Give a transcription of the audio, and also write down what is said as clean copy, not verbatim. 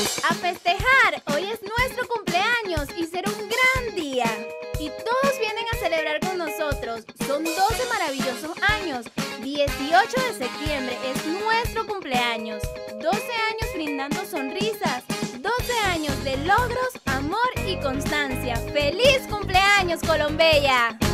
A festejar, hoy es nuestro cumpleaños y será un gran día. Y todos vienen a celebrar con nosotros. Son 12 maravillosos años. 18 de septiembre es nuestro cumpleaños. 12 años brindando sonrisas. 12 años de logros, amor y constancia. ¡Feliz cumpleaños, Colombella!